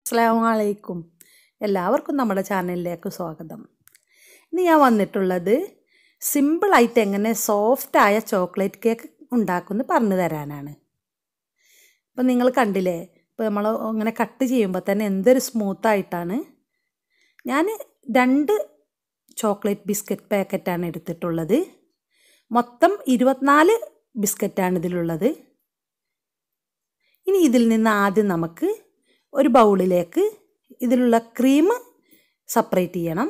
അസ്സലാമു അലൈക്കും. എല്ലാവർക്കും നമ്മുടെ ചാനലിലേക്ക് സ്വാഗതം. ഇന്ന് ഞാൻ വന്നിട്ടുള്ളത് സിമ്പിളായിട്ട് എങ്ങനെ സോഫ്റ്റായ ചോക്ലേറ്റ് കേക്ക് ഉണ്ടാക്കുമെന്ന് പറഞ്ഞു തരാനാണ്. ഇപ്പം നിങ്ങൾ കണ്ടില്ലേ, ഇപ്പോൾ നമ്മൾ ഇങ്ങനെ കട്ട് ചെയ്യുമ്പോൾ തന്നെ എന്തൊരു സ്മൂത്തായിട്ടാണ്. ഞാൻ 2 ചോക്ലേറ്റ് ബിസ്ക്കറ്റ് പാക്കറ്റാണ് എടുത്തിട്ടുള്ളത്. മൊത്തം 24 ബിസ്ക്കറ്റാണ് ഇതിലുള്ളത്. ഇനി ഇതിൽ നിന്ന് ആദ്യം നമുക്ക് ഒരു ബൗളിലേക്ക് ഇതിലുള്ള ക്രീം സെപ്പറേറ്റ് ചെയ്യണം.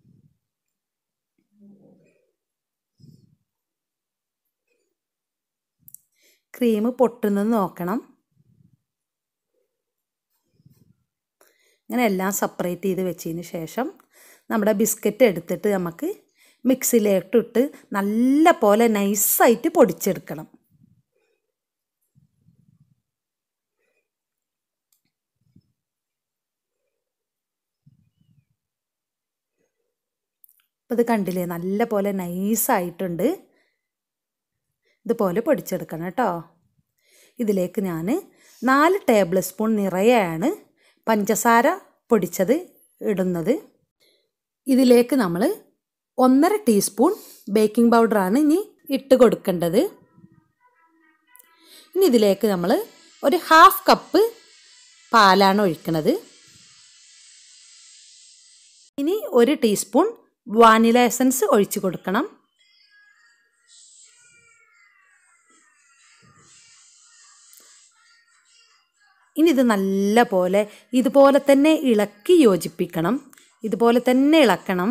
ക്രീം പൊട്ടുന്നത് നോക്കണം. അങ്ങനെ എല്ലാം സെപ്പറേറ്റ് ചെയ്ത് വെച്ചതിന് ശേഷം നമ്മുടെ ബിസ്ക്കറ്റ് എടുത്തിട്ട് നമുക്ക് മിക്സിയിലിട്ടിട്ട് നല്ല പോലെ നൈസായിട്ട് പൊടിച്ചെടുക്കണം. അപ്പോൾ ഇത് കണ്ടില്ലേ, നല്ല പോലെ നൈസായിട്ടുണ്ട്. ഇതുപോലെ പൊടിച്ചെടുക്കണം കേട്ടോ. ഇതിലേക്ക് ഞാൻ 4 ടേബിൾ സ്പൂൺ നിറയെയാണ് പഞ്ചസാര പൊടിച്ചത് ഇടുന്നത്. ഇതിലേക്ക് നമ്മൾ 1.5 ടീസ്പൂൺ ബേക്കിംഗ് പൗഡറാണ് ഇനി ഇട്ട് കൊടുക്കേണ്ടത്. ഇനി ഇതിലേക്ക് നമ്മൾ ഒരു 1/2 കപ്പ് പാലാണ് ഒഴിക്കുന്നത്. ഇനി 1 ടീസ്പൂൺ വാനില എസൻസ് ഒഴിച്ച് കൊടുക്കണം. ഇനി ഇത് നല്ല പോലെ ഇതുപോലെ തന്നെ ഇളക്കി യോജിപ്പിക്കണം. ഇതുപോലെ തന്നെ ഇളക്കണം.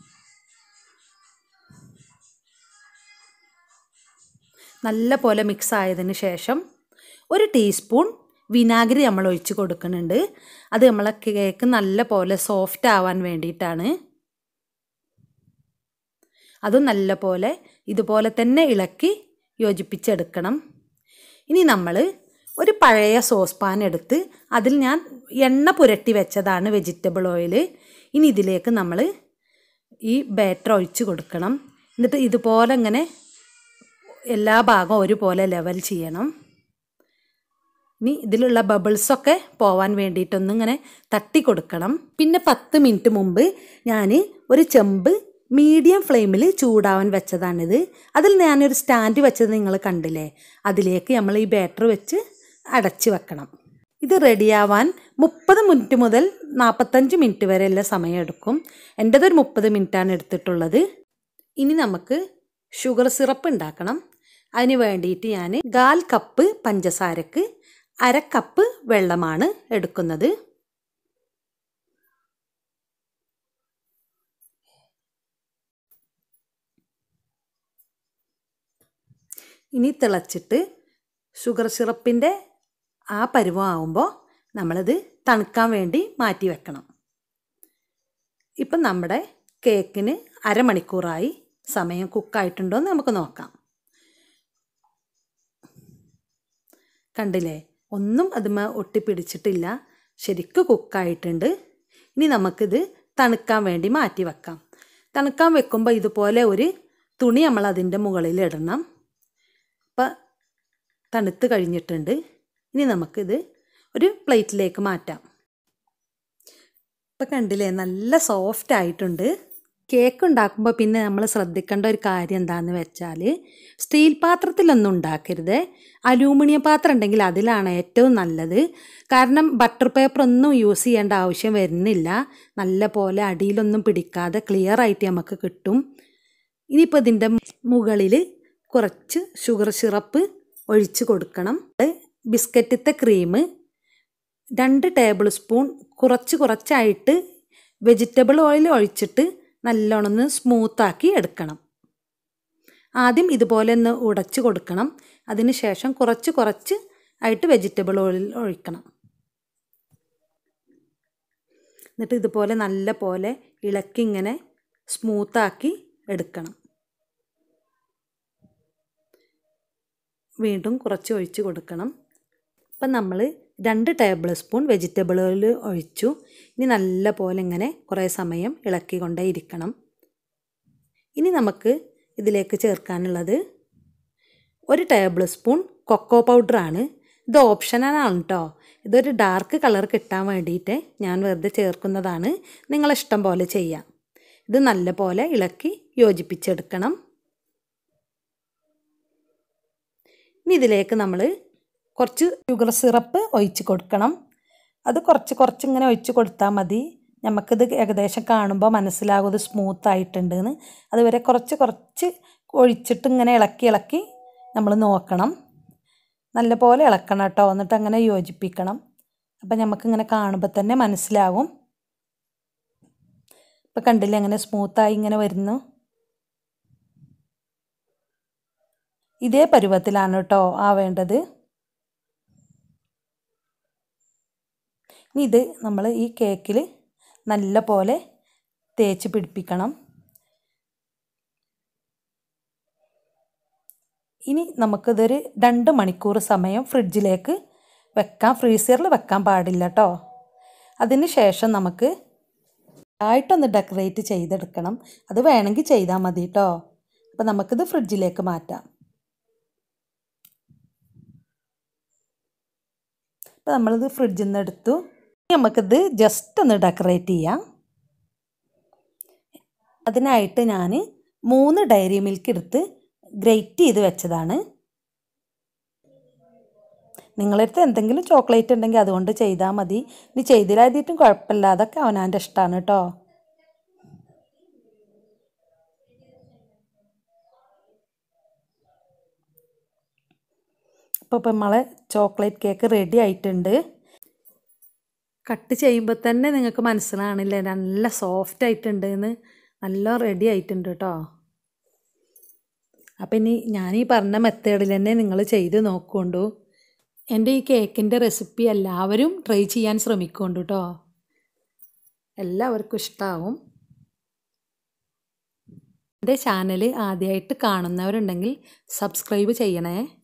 നല്ല പോലെ മിക്സ് ആയതിന് ശേഷം 1 ടീസ്പൂൺ വിനാഗിരി നമ്മൾ ഒഴിച്ച് കൊടുക്കുന്നുണ്ട്. അത് നമ്മളെ കേക്ക് നല്ല പോലെ സോഫ്റ്റ് ആവാൻ വേണ്ടിയിട്ടാണ്. അതും നല്ല പോലെ ഇതുപോലെ തന്നെ ഇളക്കി യോജിപ്പിച്ചെടുക്കണം. ഇനി നമ്മൾ ഒരു പഴയ സോസ് പാൻ എടുത്ത് അതിൽ ഞാൻ എണ്ണ പുരട്ടി വെച്ചതാണ് വെജിറ്റബിൾ ഓയിൽ. ഇനി ഇതിലേക്ക് നമ്മൾ ഈ ബാറ്റർ ഒഴിച്ച് കൊടുക്കണം. എന്നിട്ട് ഇതുപോലെ ഇങ്ങനെ എല്ലാ ഭാഗവും ഒരുപോലെ ലെവൽ ചെയ്യണം. ഇനി ഇതിലുള്ള ബബിൾസൊക്കെ പോവാൻ വേണ്ടിയിട്ടൊന്നിങ്ങനെ തട്ടി കൊടുക്കണം. പിന്നെ 10 മിനിറ്റ് മുമ്പ് ഞാൻ ഒരു ചെമ്പ് മീഡിയം ഫ്ലെയിമിൽ ചൂടാവാൻ വെച്ചതാണിത്. അതിൽ ഞാനൊരു സ്റ്റാൻഡ് വെച്ചത് നിങ്ങൾ കണ്ടില്ലേ, അതിലേക്ക് നമ്മൾ ഈ ബാറ്റർ വെച്ച് അടച്ച് വെക്കണം. ഇത് റെഡിയാവാൻ 30 മിനിറ്റ് മുതൽ 45 മിനിറ്റ് വരെ എല്ലാ സമയം എടുക്കും. എൻ്റെതൊരു 30 മിനിറ്റാണ് എടുത്തിട്ടുള്ളത്. ഇനി നമുക്ക് ഷുഗർ സിറപ്പ് ഉണ്ടാക്കണം. അതിന് വേണ്ടിയിട്ട് ഞാൻ 1/4 കപ്പ് പഞ്ചസാരക്ക് 1/2 കപ്പ് വെള്ളമാണ് എടുക്കുന്നത്. ഇനി തിളച്ചിട്ട് ഷുഗർ സിറപ്പിൻ്റെ ആ പരുവം ആവുമ്പോൾ നമ്മളിത് തണുക്കാൻ വേണ്ടി മാറ്റി വെക്കണം. ഇപ്പം നമ്മുടെ കേക്കിന് അരമണിക്കൂറായി. സമയം കുക്കായിട്ടുണ്ടോ എന്ന് നമുക്ക് നോക്കാം. കണ്ടില്ലേ, ഒന്നും അതുമേ ഒട്ടിപ്പിടിച്ചിട്ടില്ല, ശരിക്കും കുക്കായിട്ടുണ്ട്. ഇനി നമുക്കിത് തണുക്കാൻ വേണ്ടി മാറ്റി വെക്കാം. തണുക്കാൻ വെക്കുമ്പോൾ ഇതുപോലെ ഒരു തുണി നമ്മൾ അതിൻ്റെ മുകളിൽ ഇടണം. ഇപ്പം തണുത്ത് കഴിഞ്ഞിട്ടുണ്ട്. ഇനി നമുക്കിത് ഒരു പ്ലേറ്റിലേക്ക് മാറ്റാം. ഇപ്പം കണ്ടില്ലേ, നല്ല സോഫ്റ്റ് ആയിട്ടുണ്ട്. കേക്ക് ഉണ്ടാക്കുമ്പോൾ പിന്നെ നമ്മൾ ശ്രദ്ധിക്കേണ്ട ഒരു കാര്യം എന്താണെന്ന് വെച്ചാൽ, സ്റ്റീൽ പാത്രത്തിലൊന്നും ഉണ്ടാക്കരുത്. അലൂമിനിയം പാത്രം ഉണ്ടെങ്കിൽ അതിലാണ് ഏറ്റവും നല്ലത്. കാരണം ബട്ടർ പേപ്പർ ഒന്നും യൂസ് ചെയ്യേണ്ട ആവശ്യം വരുന്നില്ല. നല്ല പോലെ അടിയിലൊന്നും പിടിക്കാതെ ക്ലിയർ ആയിട്ട് നമുക്ക് കിട്ടും. ഇനിയിപ്പോൾ ഇതിൻ്റെ മുകളിൽ കുറച്ച് ഷുഗർ സിറപ്പ് ഒഴിച്ച് കൊടുക്കണം. ബിസ്ക്കറ്റിത്തെ ക്രീം 2 ടേബിൾ സ്പൂൺ കുറച്ചായിട്ട് വെജിറ്റബിൾ ഓയിൽ ഒഴിച്ചിട്ട് നല്ലോണം സ്മൂത്താക്കി എടുക്കണം. ആദ്യം ഇതുപോലെ ഒന്ന് ഉടച്ച് കൊടുക്കണം. അതിന് ശേഷം കുറച്ച് ആയിട്ട് വെജിറ്റബിൾ ഓയിൽ ഒഴിക്കണം. എന്നിട്ട് ഇതുപോലെ നല്ല പോലെ ഇളക്കി ഇങ്ങനെ സ്മൂത്താക്കി എടുക്കണം. വീണ്ടും കുറച്ച് ഒഴിച്ച് കൊടുക്കണം. അപ്പം നമ്മൾ 2 ടേബിൾ സ്പൂൺ വെജിറ്റബിൾ ഓയിൽ ഒഴിച്ചു. ഇനി നല്ല പോലെ ഇങ്ങനെ കുറേ സമയം ഇളക്കിക്കൊണ്ടേ ഇരിക്കണം. ഇനി നമുക്ക് ഇതിലേക്ക് ചേർക്കാനുള്ളത് 1 ടേബിൾ സ്പൂൺ കൊക്കോ പൗഡറാണ്. ഇത് ഓപ്ഷനാണ് കേട്ടോ. ഇതൊരു ഡാർക്ക് കളർ കിട്ടാൻ വേണ്ടിയിട്ട് ഞാൻ വെറുതെ ചേർക്കുന്നതാണ്. നിങ്ങളിഷ്ടം പോലെ ചെയ്യാം. ഇത് നല്ല പോലെ ഇളക്കി യോജിപ്പിച്ചെടുക്കണം. ഇനി ഇതിലേക്ക് നമ്മൾ കുറച്ച് ഷുഗർ സിറപ്പ് ഒഴിച്ച് കൊടുക്കണം. അത് കുറച്ചിങ്ങനെ ഒഴിച്ച് കൊടുത്താൽ മതി. നമുക്കിത് ഏകദേശം കാണുമ്പോൾ മനസ്സിലാകും ഇത് സ്മൂത്തായിട്ടുണ്ടെന്ന്. അതുവരെ കുറച്ച് ഒഴിച്ചിട്ട് ഇങ്ങനെ ഇളക്കി നമ്മൾ നോക്കണം. നല്ല പോലെ ഇളക്കണം കേട്ടോ. എന്നിട്ട് അങ്ങനെ യോജിപ്പിക്കണം. അപ്പം നമുക്കിങ്ങനെ കാണുമ്പോൾ തന്നെ മനസ്സിലാവും. ഇപ്പം കണ്ടില്ലേ അങ്ങനെ സ്മൂത്തായി ഇങ്ങനെ വരുന്നു. ഇതേ പരുവത്തിലാണ് കേട്ടോ ആവേണ്ടത്. ഇനി ഇത് നമ്മൾ ഈ കേക്കിൽ നല്ല പോലെ തേച്ച് പിടിപ്പിക്കണം. ഇനി നമുക്കിതൊരു 2 മണിക്കൂർ സമയം ഫ്രിഡ്ജിലേക്ക് വെക്കാം. ഫ്രീസറിൽ വെക്കാൻ പാടില്ല കേട്ടോ. അതിന് ശേഷം നമുക്ക് ആയിട്ടൊന്ന് ഡെക്കറേറ്റ് ചെയ്തെടുക്കണം. അത് വേണമെങ്കിൽ ചെയ്താൽ മതി കേട്ടോ. അപ്പം നമുക്കിത് ഫ്രിഡ്ജിലേക്ക് മാറ്റാം. അപ്പോൾ നമ്മളിത് ഫ്രിഡ്ജിൽ നിന്ന് എടുത്തു. നമുക്കിത് ജസ്റ്റ് ഒന്ന് ഡെക്കറേറ്റ് ചെയ്യാം. അതിനായിട്ട് ഞാൻ 3 ഡയറി മിൽക്ക് എടുത്ത് ഗ്രേറ്റ് ചെയ്ത് വെച്ചതാണ്. നിങ്ങളടുത്ത് എന്തെങ്കിലും ചോക്ലേറ്റ് ഉണ്ടെങ്കിൽ അതുകൊണ്ട് ചെയ്താൽ മതി. ഇനി ചെയ്തില്ലാതിട്ടും കുഴപ്പമില്ല. അതൊക്കെ അവനവൻ്റെ ഇഷ്ടമാണ് കേട്ടോ. അപ്പോൾ നമ്മളെ ചോക്ലേറ്റ് കേക്ക് റെഡി ആയിട്ടുണ്ട്. കട്ട് ചെയ്യുമ്പോൾ തന്നെ നിങ്ങൾക്ക് മനസ്സിലാണില്ലേ നല്ല സോഫ്റ്റ് ആയിട്ടുണ്ട് എന്ന്. നല്ല റെഡി ആയിട്ടുണ്ട് കേട്ടോ. അപ്പം ഇനി ഞാനീ പറഞ്ഞ മെത്തേഡിൽ തന്നെ നിങ്ങൾ ചെയ്ത് നോക്കുകൊണ്ടു. എൻ്റെ ഈ കേക്കിൻ്റെ റെസിപ്പി എല്ലാവരും ട്രൈ ചെയ്യാൻ ശ്രമിക്കുന്നുണ്ട് കേട്ടോ. എല്ലാവർക്കും ഇഷ്ടമാവും. എൻ്റെ ചാനൽ ആദ്യമായിട്ട് കാണുന്നവരുണ്ടെങ്കിൽ സബ്സ്ക്രൈബ് ചെയ്യണേ.